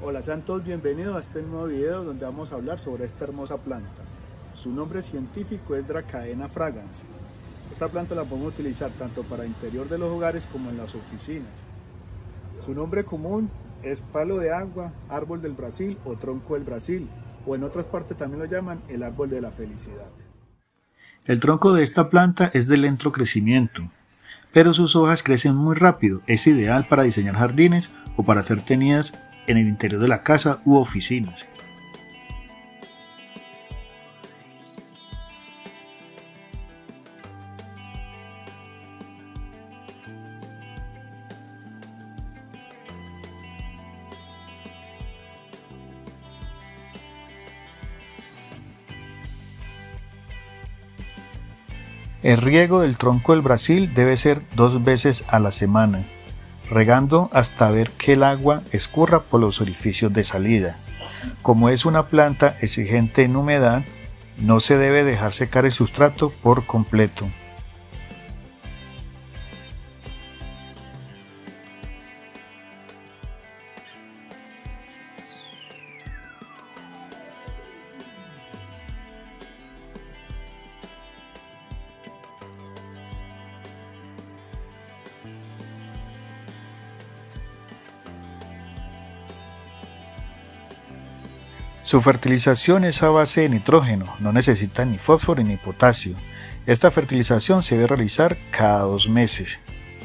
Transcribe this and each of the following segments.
Hola, sean todos bienvenidos a este nuevo video donde vamos a hablar sobre esta hermosa planta. Su nombre científico es Dracaena fragans. Esta planta la podemos utilizar tanto para el interior de los hogares como en las oficinas. Su nombre común es palo de agua, árbol del Brasil o tronco del Brasil, o en otras partes también lo llaman el árbol de la felicidad. El tronco de esta planta es de lento crecimiento, pero sus hojas crecen muy rápido. Es ideal para diseñar jardines o para ser tenidas en el interior de la casa u oficinas. El riego del tronco del Brasil debe ser 2 veces a la semana, regando hasta ver que el agua escurra por los orificios de salida. Como es una planta exigente en humedad, no se debe dejar secar el sustrato por completo. Su fertilización es a base de nitrógeno, no necesita ni fósforo ni potasio. Esta fertilización se debe realizar cada 2 meses.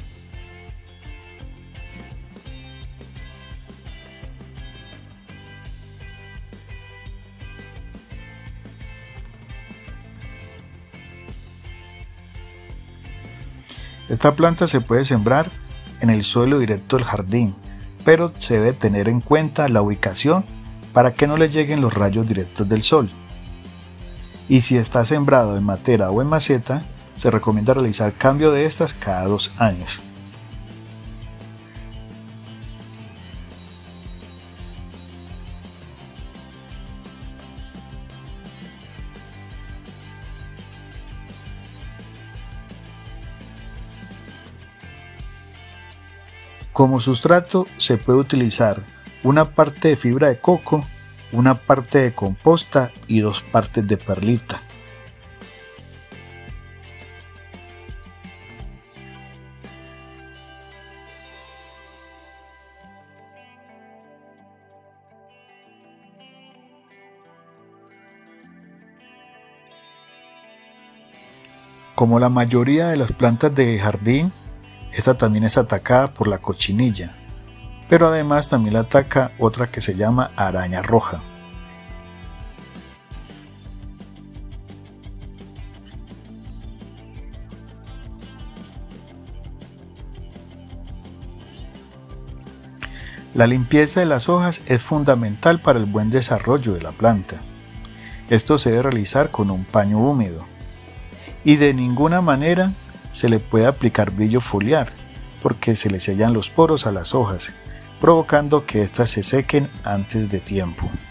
Esta planta se puede sembrar en el suelo directo del jardín, pero se debe tener en cuenta la ubicación para que no le lleguen los rayos directos del sol. Y si está sembrado en matera o en maceta, se recomienda realizar cambio de estas cada 2 años. Como sustrato se puede utilizar una parte de fibra de coco, una parte de composta y 2 partes de perlita. Como la mayoría de las plantas de jardín, esta también es atacada por la cochinilla. Pero además también la ataca otra que se llama araña roja. La limpieza de las hojas es fundamental para el buen desarrollo de la planta. Esto se debe realizar con un paño húmedo y de ninguna manera se le puede aplicar brillo foliar porque se le sellan los poros a las hojas, provocando que éstas se sequen antes de tiempo.